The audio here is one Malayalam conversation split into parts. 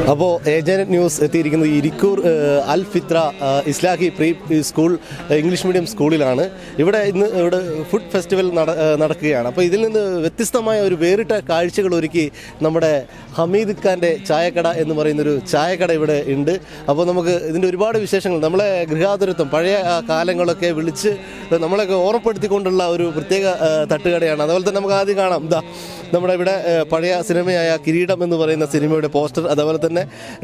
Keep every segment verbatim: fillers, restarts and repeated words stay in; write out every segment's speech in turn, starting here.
അപ്പോൾ ഏജന്റ് ന്യൂസ് എത്തിയിരിക്കുന്നത് Irikkur Al Fitra Islahi pre school English medium സ്കൂളിലാണ്. ഇവിടെ ഇന്ന് ഇവിടെ ഫുഡ് ഫെസ്റ്റിവൽ നടക്കുകയാണ്. അപ്പോൾ ഇതിൽ നിന്ന് വ്യത്യസ്തമായ ഒരു വേറിട്ട കാഴ്ചകൾ ഒരുക്കി നമ്മുടെ ഹമീദ് ഖാൻ്റെ ചായക്കട എന്ന് പറയുന്നൊരു ചായക്കട ഇവിടെ ഉണ്ട്. അപ്പോൾ നമുക്ക് ഇതിൻ്റെ ഒരുപാട് വിശേഷങ്ങൾ, നമ്മളെ ഗൃഹാതുരത്വം, പഴയ കാലങ്ങളൊക്കെ വിളിച്ച് നമ്മളൊക്കെ ഓർമ്മപ്പെടുത്തിക്കൊണ്ടുള്ള ഒരു പ്രത്യേക തട്ടുകടയാണ്. അതുപോലെ തന്നെ നമുക്ക് ആദ്യം കാണാം, ഇതാ നമ്മുടെ ഇവിടെ പഴയ സിനിമയായ കിരീടം എന്ന് പറയുന്ന സിനിമയുടെ പോസ്റ്റർ, അതുപോലെ തന്നെ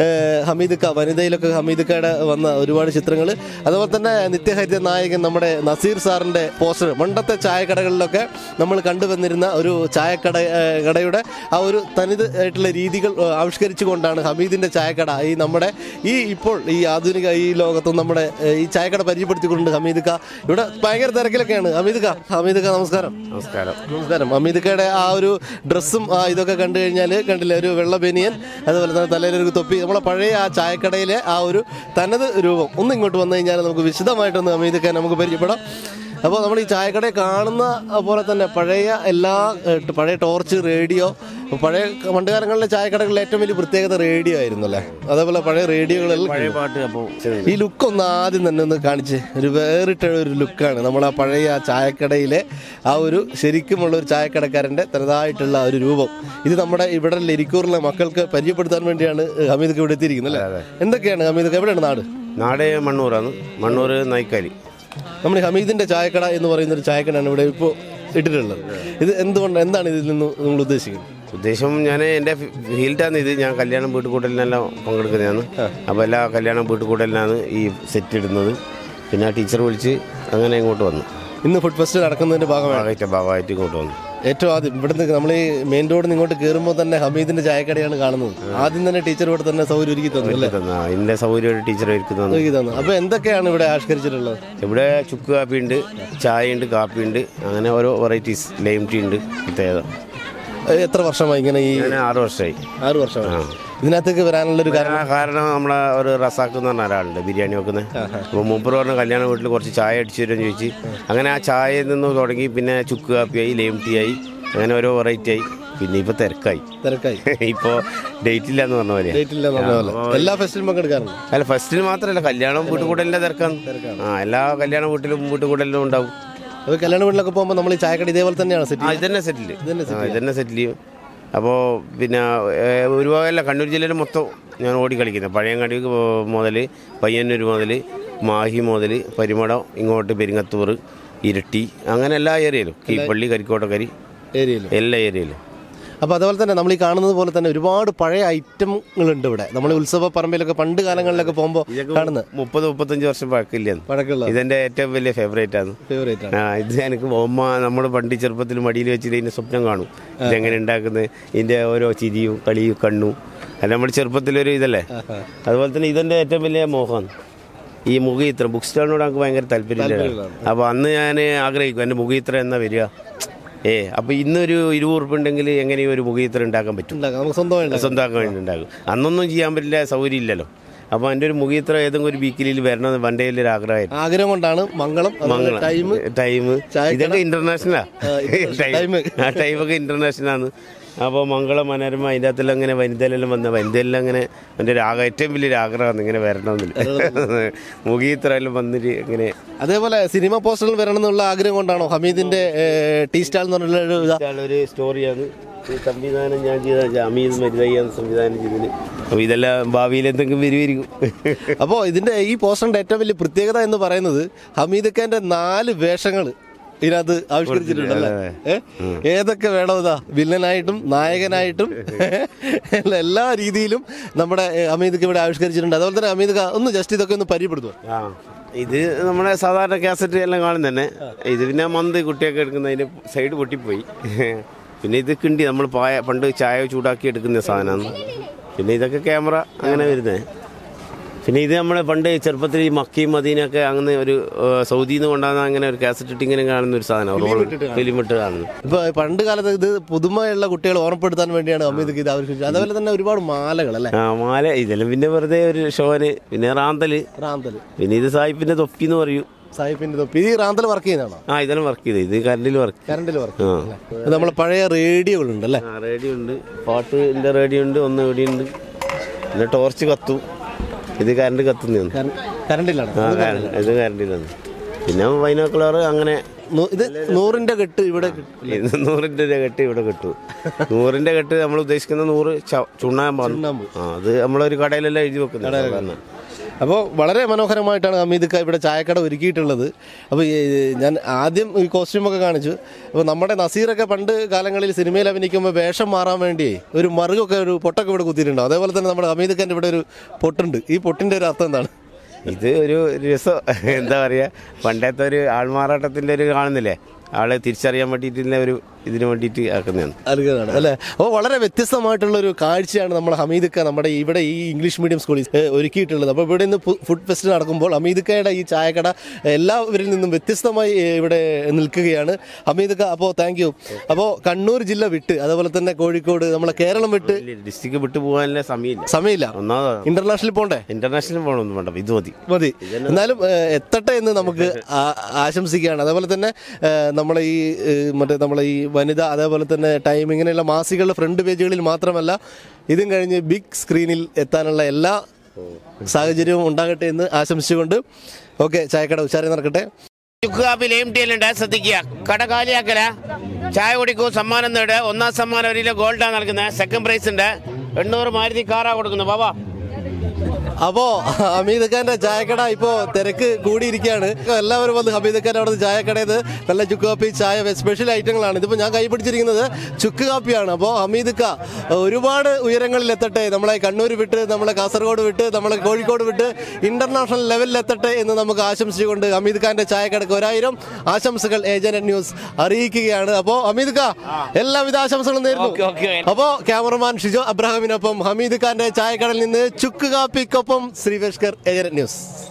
ഹമീദ് ഖാ, വനിതയിലൊക്കെ ഹമീദ് ഖായുടെ വന്ന ഒരുപാട് ചിത്രങ്ങൾ, അതുപോലെ തന്നെ നിത്യഹരിത നായകൻ നമ്മുടെ നസീർ സാറിൻ്റെ പോസ്റ്റർ, പണ്ടത്തെ ചായക്കടകളിലൊക്കെ നമ്മൾ കണ്ടുവന്നിരുന്ന ഒരു ചായക്കട കടയുടെ ആ ഒരു തനിതായിട്ടുള്ള രീതികൾ ആവിഷ്കരിച്ചു കൊണ്ടാണ് ഹമീദിൻ്റെ ചായക്കട ഈ നമ്മുടെ ഈ ഇപ്പോൾ ഈ ആധുനിക ഈ ലോകത്തും നമ്മുടെ ഈ ചായക്കട പരിചയപ്പെടുത്തിക്കൊണ്ട് ഹമീദ് ഖാ ഇവിടെ ഭയങ്കര തിരക്കിലൊക്കെയാണ്. ഹമീദ് ഖാ ഹമീദ് ഖാ നമസ്കാരം. നമസ്കാരം നമസ്കാരം. ഹമീദ് ഖായുടെ ആ ഒരു ഡ്രസ്സും ഇതൊക്കെ കണ്ടു കഴിഞ്ഞാൽ കണ്ടില്ലേ, ഒരു വെള്ള ബനിയൻ, അതുപോലെ തന്നെ തലയിലൊരു തൊപ്പി, നമ്മളെ പഴയ ആ ചായക്കടയിലെ ആ ഒരു തനത് രൂപം ഒന്ന് ഇങ്ങോട്ട് വന്നു കഴിഞ്ഞാൽ നമുക്ക് വിശദമായിട്ടൊന്ന് ഹമീദ് ഖാൻ നമുക്ക് പരിചയപ്പെടാം. അപ്പോൾ നമ്മൾ ഈ ചായക്കടയെ കാണുന്ന പോലെ തന്നെ പഴയ എല്ലാ പഴയ ടോർച്ച്, റേഡിയോ, പഴയ പണ്ട് കാലങ്ങളിലെ ചായക്കടകളിൽ ഏറ്റവും വലിയ പ്രത്യേകത റേഡിയോ ആയിരുന്നു അല്ലേ? അതേപോലെ പഴയ റേഡിയോകളിൽ പഴയ പാട്ട്. അപ്പോൾ ഈ ലുക്ക് ഒന്ന് ആദ്യം തന്നെ ഒന്ന് കാണിച്ച്, ഒരു വേറിട്ട ഒരു ലുക്കാണ് നമ്മൾ ആ പഴയ ആ ചായക്കടയിലെ ആ ഒരു ശരിക്കുമുള്ള ഒരു ചായക്കടക്കാരൻ്റെ തനതായിട്ടുള്ള ഒരു രൂപം. ഇത് നമ്മുടെ ഇവിടെ ഇരിക്കൂറിലെ മക്കൾക്ക് പരിചയപ്പെടുത്താൻ വേണ്ടിയാണ് ഹമീദ് ഇവിടെ എത്തിയിരിക്കുന്നത് അല്ലേ? എന്തൊക്കെയാണ് ഹമീദ്, എവിടെയാണ് നാട്? നാട് മണ്ണൂറാണ്, മണ്ണൂർ നായ്ക്കാലി. നമ്മൾ ഹമീദിൻ്റെ ചായക്കട എന്ന് പറയുന്ന ഒരു ചായക്കടയാണ് ഇവിടെ ഇപ്പോൾ ഇട്ടിട്ടുള്ളത്. ഇത് എന്തുകൊണ്ട്, എന്താണ് ഇതിൽ നിന്ന് നിങ്ങൾ ഉദ്ദേശിക്കുന്നത്? ഉദ്ദേശം, ഞാൻ എൻ്റെ ഫീൽഡാണ് ഇത്. ഞാൻ കല്യാണം വീട്ടുകൂടലിനെല്ലാം പങ്കെടുക്കുന്നതാണ്. അപ്പോൾ എല്ലാ കല്യാണം വീട്ടുകൂടലിനാണ് ഈ സെറ്റ് ഇടുന്നത്. പിന്നെ ആ ടീച്ചർ വിളിച്ച് അങ്ങനെ ഇങ്ങോട്ട് വന്നു. ഇന്ന് ഫുഡ് ഫെസ്റ്റ് നടക്കുന്നതിൻ്റെ ഭാഗമായിട്ട് ഭാഗമായിട്ട് ഇങ്ങോട്ട് വന്നു. ഏറ്റവും ആദ്യം ഇവിടുന്ന് നമ്മൾ ഈ മെയിൻ റോഡിൽ നിന്ന് ഇങ്ങോട്ട് കയറുമ്പോൾ തന്നെ ഹമീദിൻ്റെ ചായക്കടയാണ് കാണുന്നത്. ആദ്യം തന്നെ ടീച്ചർ ഇവിടെ തന്നെ സൗകര്യം ഒരുക്കി തന്നു അല്ലേ? ഇതിൻ്റെ സൗകര്യം ടീച്ചർ ഒരുക്കി തന്നു. അപ്പോൾ എന്തൊക്കെയാണ് ഇവിടെ ആവിഷ്കരിച്ചിട്ടുള്ളത്? ഇവിടെ ചുക്ക് കാപ്പി ഉണ്ട്, ചായ ഉണ്ട്, കാപ്പി ഉണ്ട്, അങ്ങനെ ഓരോ വെറൈറ്റീസ്. ലൈം ടീ ഉണ്ട്. പ്രത്യേകത. എത്ര വർഷമായി ഇങ്ങനെ? ഈ ആറ് വർഷമായി. ആറ് വർഷമായി. ഇതിനകത്തേക്ക് വരാനുള്ളൊരു കാരണം കാരണം നമ്മളെ ഒരു റസാക്ക് എന്ന് പറഞ്ഞ ഒരാളുണ്ട് ബിരിയാണി വെക്കുന്നത്. അപ്പോൾ മൂപ്പർ പറഞ്ഞ കല്യാണ വീട്ടിൽ കുറച്ച് ചായ അടിച്ചു തരുമെന്ന് ചോദിച്ച് അങ്ങനെ ആ ചായയിൽ നിന്ന് തുടങ്ങി പിന്നെ ചുക്ക് കാപ്പിയായി, ലെയിം ടീ ആയി, അങ്ങനെ ഓരോ വെറൈറ്റി ആയി. പിന്നെ ഇപ്പോൾ തിരക്കായി തിരക്കായി ഇപ്പോൾ ഡേറ്റ് ഇല്ല എന്ന് പറഞ്ഞ പോലെ. ഡേറ്റ് ഇല്ല എല്ലാ ഫെസ്റ്റിലും പങ്കെടുക്കാറുണ്ട്? അല്ല, ഫെസ്റ്റിന് മാത്രമല്ല, കല്യാണം വീട്ടുകൂടലിൻ്റെ തിരക്കാണ്. ആ എല്ലാ കല്യാണ വീട്ടിലും വീട്ടുകൂടലിലും ഉണ്ടാവും. അത് കല്യാണ വീട്ടിലൊക്കെ പോകുമ്പോൾ നമ്മൾ ഈ ചായക്കട ഇതേപോലെ തന്നെയാണ് സെറ്റ്? ഇതന്നെ സെറ്റിൽ ഇതന്നെ സെറ്റിൽ ചെയ്യും. അപ്പോൾ പിന്നെ ഒരുപാടല്ല, കണ്ണൂർ ജില്ലയിൽ മൊത്തം ഞാൻ ഓടി കളിക്കുന്നത്. പഴയങ്ങാടി മുതൽ പയ്യന്നൂർ മുതൽ മാഹി മുതൽ പരിമടം ഇങ്ങോട്ട് പെരിങ്ങത്തൂർ, ഇരട്ടി, അങ്ങനെ എല്ലാ ഏരിയയിലും, കീപ്പള്ളി, കരിക്കോട്ടക്കരി ഏരിയയിലും എല്ലാ ഏരിയയിലും. അപ്പോൾ അതുപോലെ തന്നെ നമ്മൾ ഈ കാണുന്നത് പോലെ തന്നെ ഒരുപാട് പഴയ ഐറ്റങ്ങളുണ്ട് ഇവിടെ. നമ്മൾ ഉത്സവ പറമ്പിലൊക്കെ പണ്ട് കാലങ്ങളിലൊക്കെ പോകുമ്പോൾ കാണുന്നത് മുപ്പത് മുപ്പത്തഞ്ച് വർഷം പഴക്കില്ല. പഴക്കമുള്ള ഇതെൻ്റെ ഏറ്റവും വലിയ ഫേവറേറ്റ് ആണ്. ഫേവറേറ്റ് ആണ്. ആ ഇത് എനിക്ക് അമ്മ നമ്മൾ പണ്ട് ചെറുപ്പത്തിൽ മടിയിൽ വെച്ചിട്ട് ഇതിൻ്റെ സ്വപ്നം കാണും, ഇതെങ്ങനെ ഉണ്ടാക്കുന്നത്, ഇതിൻ്റെ ഓരോ ചിരിയും കളിയും കണ്ണും അത് നമ്മുടെ ചെറുപ്പത്തിലൊരു ഇതല്ലേ. അതുപോലെ തന്നെ ഇതെൻ്റെ ഏറ്റവും വലിയ മോഹമാണ് ഈ മുഖീത്ര. ബുക്ക് സ്റ്റാളിനോട് എനിക്ക് ഭയങ്കര താല്പര്യമില്ല. അപ്പോൾ അന്ന് ഞാൻ ആഗ്രഹിക്കും എൻ്റെ മുഖീത്ര എന്നാ വരിക. ഏ അപ്പോൾ ഇന്നൊരു ഇരുപത് ഉറുപ്പ് ഉണ്ടെങ്കിൽ എങ്ങനെയും ഒരു മുഖീത്ര ഉണ്ടാക്കാൻ പറ്റും, സ്വന്തമാക്കാൻ വേണ്ടി ഉണ്ടാകും. അന്നൊന്നും ചെയ്യാൻ പറ്റില്ല, സൗകര്യം ഇല്ലല്ലോ. അപ്പോൾ എൻ്റെ ഒരു മുഖീത്ര ഏതെങ്കിലും ഒരു വീക്കിലിൽ വരണം വണ്ടയിൽ ഒരു ആഗ്രഹമായിരുന്നു. ആഗ്രഹം കൊണ്ടാണ് മംഗളം മംഗളം ടൈം ഇതൊക്കെ ഇന്റർനാഷണലാ. ടൈം ആ ടൈമൊക്കെ ഇന്റർനാഷണലാണ്. അപ്പോൾ മംഗളം, മനോരമ, അതിൻ്റെ അകത്തെല്ലാം അങ്ങനെ വനിതയിലെല്ലാം വന്ന വനിതയെല്ലാം അങ്ങനെ എൻ്റെ ഒരു ആഗ്രഹം, ഏറ്റവും വലിയൊരു ആഗ്രഹമാണ് ഇങ്ങനെ വരണമെന്നില്ല. മുഖീത്ര എല്ലാം വന്നിട്ട് ഇങ്ങനെ. അതേപോലെ സിനിമ പോസ്റ്ററിൽ വരണം എന്നുള്ള ആഗ്രഹം കൊണ്ടാണോ ഹമീദിൻ്റെ ടീ സ്റ്റാൾ എന്ന് പറഞ്ഞുള്ള ഒരു സ്റ്റോറിയാണ് ഈ സംവിധാനം ഞാൻ ചെയ്ത അമീദ് മരിതയ്യാണ് സംവിധാനം ചെയ്തത്. അപ്പോൾ ഇതെല്ലാം ഭാവിയിൽ എന്തെങ്കിലും വരുമായിരിക്കും. അപ്പോൾ ഇതിൻ്റെ ഈ പോസ്റ്ററിൻ്റെ ഏറ്റവും വലിയ പ്രത്യേകത എന്ന് പറയുന്നത് ഹമീദ് ഖാൻ്റെ നാല് വേഷങ്ങൾ ഇതിനകത്ത് ആവിഷ്കരിച്ചിട്ടുണ്ടല്ലേ? ഏതൊക്കെ വേണം, ഇതാ വില്ലനായിട്ടും നായകനായിട്ടും എല്ലാ രീതിയിലും നമ്മുടെ ഹമീദ് ഖാൻ ഇവിടെ ആവിഷ്കരിച്ചിട്ടുണ്ട്. അതുപോലെ തന്നെ ഹമീദ് ഖാൻ ഒന്ന് ജസ്റ്റ് ഇതൊക്കെ ഒന്ന് പരിചയപ്പെടുത്തുക. ആ ഇത് നമ്മുടെ സാധാരണ കാസറ്റ് എല്ലാം കാണും തന്നെ. ഇത് പിന്നെ മന്ത് കുട്ടിയൊക്കെ എടുക്കുന്നതിൻ്റെ സൈഡ് പൊട്ടിപ്പോയി. പിന്നെ ഇത് കിണ്ടി നമ്മൾ പായ പണ്ട് ചായ ചൂടാക്കി എടുക്കുന്ന സാധനമാണ്. പിന്നെ ഇതൊക്കെ ക്യാമറ അങ്ങനെ വരുന്നത്. പിന്നെ ഇത് നമ്മളെ പണ്ട് ചെറുപ്പത്തിൽ ഈ മക്കയും മദീനൊക്കെ അങ്ങനെ ഒരു സൗദിയിൽ നിന്ന് കൊണ്ടാകുന്ന അങ്ങനെ ഒരു കാസറ്റ് ഇട്ട് ഇങ്ങനെ കാണുന്ന ഒരു സാധനം, റോൾ ഫിലിം ഇട്ട് കാണുന്നത്. ഇപ്പൊ പണ്ട് കാലത്ത് ഇത് പുതുമയുള്ള കുട്ടികളെ ഓർമ്മപ്പെടുത്താൻ വേണ്ടിയാണ് ഹമീദ് ഇത് ആവശ്യം. അതുപോലെ തന്നെ ഒരുപാട് മാലകൾ അല്ലേ? ആ മാല ഇതെല്ലാം പിന്നെ വെറുതെ ഒരു ഷോന്. പിന്നെ റാന്തല് റാന്തല് പിന്നെ ഇത് സാഹിബിന്റെ തൊപ്പി എന്ന് പറയും. സാഹിബിന്റെ തൊപ്പി. ഇത് റാന്തൽ വർക്ക് ചെയ്യുന്നതാണോ? ആ ഇതെല്ലാം വർക്ക് ചെയ്ത് ഇത് കറണ്ടിൽ വർക്ക് കറണ്ടിൽ വർക്ക് നമ്മളെ പഴയ റേഡിയോകളുണ്ട് അല്ലേ? റേഡിയോ ഉണ്ട്, പാട്ടിന്റെ റേഡിയോ ഉണ്ട്, ഒന്ന് ഇവിടെ ഉണ്ട്. പിന്നെ ടോർച്ച് കത്തും, ഇത് കറണ്ട് കത്തുന്നതാണ്. കറണ്ടിലാണ് ആ ഇത് കറണ്ടിലാണ്. പിന്നെ ബൈനോക്കുലർ അങ്ങനെ. ഇത് നൂറിന്റെ കെട്ട് ഇവിടെ ഇത് നൂറിന്റെ കെട്ട് ഇവിടെ കിട്ടും. നൂറിന്റെ കെട്ട് നമ്മൾ ഉദ്ദേശിക്കുന്ന നൂറ് ചുണ്ണാമ്പ്. ആ അത് നമ്മളൊരു കടയിലെല്ലാം എഴുതി വെക്കുന്നത്. അപ്പോൾ വളരെ മനോഹരമായിട്ടാണ് ഹമീദ് ഇവിടെ ചായക്കട ഒരുക്കിയിട്ടുള്ളത്. അപ്പോൾ ഞാൻ ആദ്യം ഈ കോസ്റ്റ്യൂമൊക്കെ കാണിച്ചു. അപ്പോൾ നമ്മുടെ നസീറൊക്കെ പണ്ട് കാലങ്ങളിൽ സിനിമയിൽ അഭിനയിക്കുമ്പോൾ വേഷം മാറാൻ വേണ്ടി ഒരു മറുകൊക്കെ ഒരു പൊട്ടൊക്കെ ഇവിടെ കുത്തിയിട്ടുണ്ടോ? അതേപോലെ തന്നെ നമ്മുടെ ഹമീദ് ഖാൻ്റെ ഇവിടെ ഒരു പൊട്ടുണ്ട്. ഈ പൊട്ടിൻ്റെ ഒരു അർത്ഥം എന്താണ്? ഇത് ഒരു രസം, എന്താ പറയുക, പണ്ടത്തെ ഒരു ആൾമാറാട്ടത്തിൻ്റെ ഒരു കാണുന്നില്ലേ, ആളെ തിരിച്ചറിയാൻ വേണ്ടിയിട്ടുള്ള ഒരു ഇതിനു വേണ്ടിയിട്ട് ആക്കുന്നതാണ് നൽകുന്നതാണ് അല്ലേ. അപ്പോൾ വളരെ വ്യത്യസ്തമായിട്ടുള്ളൊരു കാഴ്ചയാണ് നമ്മൾ ഹമീദ് ഖാൻ നമ്മുടെ ഇവിടെ ഈ ഇംഗ്ലീഷ് മീഡിയം സ്കൂളിൽ ഒരുക്കിയിട്ടുള്ളത്. അപ്പോൾ ഇവിടെ നിന്ന് ഫുഡ് ഫെസ്റ്റ് നടക്കുമ്പോൾ ഹമീദ് ഖായുടെ ഈ ചായക്കട എല്ലാവരിൽ നിന്നും വ്യത്യസ്തമായി ഇവിടെ നിൽക്കുകയാണ്. ഹമീദ് ഖാൻ, അപ്പോൾ താങ്ക് യു. അപ്പോൾ കണ്ണൂർ ജില്ല വിട്ട് അതുപോലെ തന്നെ കോഴിക്കോട് നമ്മളെ കേരളം വിട്ട് ഡിസ്ട്രിക്ട് വിട്ട് പോകാനുള്ള സമയമില്ല സമയമില്ല ഒന്നാമത് ഇന്റർനാഷണൽ പോണ്ടേ? ഇന്റർനാഷണൽ പോകണമെന്ന് വേണ്ട, ഇത് മതി മതി. എന്നാലും എത്തട്ടെ എന്ന് നമുക്ക് ആശംസിക്കുകയാണ്. അതേപോലെ തന്നെ നമ്മളെ ഈ മറ്റേ നമ്മളെ ഈ വനിത അതേപോലെ തന്നെ ടൈം ഇങ്ങനെയുള്ള മാസികകളുടെ ഫ്രണ്ട് പേജുകളിൽ മാത്രമല്ല ഇതും കഴിഞ്ഞ് ബിഗ് സ്ക്രീനിൽ എത്താനുള്ള എല്ലാ സാഹചര്യവും ഉണ്ടാകട്ടെ എന്ന് ആശംസിച്ചുകൊണ്ട് ഓക്കെ, ചായക്കട ഉച്ചാരി നടക്കട്ടെ. ശ്രദ്ധിക്കുക, കട കാലിയാക്കല, ചായ കുടിക്കൂ, സമ്മാനം നേട്. ഒന്നാം സമ്മാനം ഒരു കിലോ ഗോൾഡാണ് നൽകുന്നത്. സെക്കൻഡ് പ്രൈസ് ഉണ്ട് എണ്ണൂറ് മാരുതി കാറാ കൊടുക്കുന്നത്. ബാബാ. അപ്പോൾ ഹമീദ് ഖാന്റെ ചായക്കട ഇപ്പോൾ തിരക്ക് കൂടിയിരിക്കുകയാണ്. എല്ലാവരും വന്ന് ഹമീദ് ഖാൻ അവിടെ നിന്ന് ചായക്കടയിൽ നല്ല ചുക്ക് കാപ്പി ചായ സ്പെഷ്യൽ ഐറ്റങ്ങളാണ്. ഇതിപ്പോൾ ഞാൻ കൈപിടിച്ചിരിക്കുന്നത് ചുക്ക് കാപ്പിയാണ്. അപ്പോൾ ഹമീദ് ഖാൻ ഒരുപാട് ഉയരങ്ങളിൽ എത്തട്ടെ, നമ്മളെ കണ്ണൂർ വിട്ട് നമ്മളെ കാസർഗോഡ് വിട്ട് നമ്മളെ കോഴിക്കോട് വിട്ട് ഇന്റർനാഷണൽ ലെവലിൽ എത്തട്ടെ എന്ന് നമുക്ക് ആശംസിച്ചുകൊണ്ട് ഹമീദ് ഖാന്റെ ചായക്കടക്ക് ഒരായിരം ആശംസകൾ ഏജന്റ് ന്യൂസ് അറിയിക്കുകയാണ്. അപ്പോൾ ഹമീദ് ഖാൻ എല്ലാവിധ ആശംസകളും നേരുന്നു. അപ്പോൾ ക്യാമറമാൻ ഷിജോ അബ്രഹാമിനൊപ്പം ഹമീദ് ഖാന്റെ ചായക്കടയിൽ നിന്ന് ചുക്ക് കാപ്പിക്കൊപ്പം ശ്രീവേഷ്കർ, ഏജന്റ് ന്യൂസ്.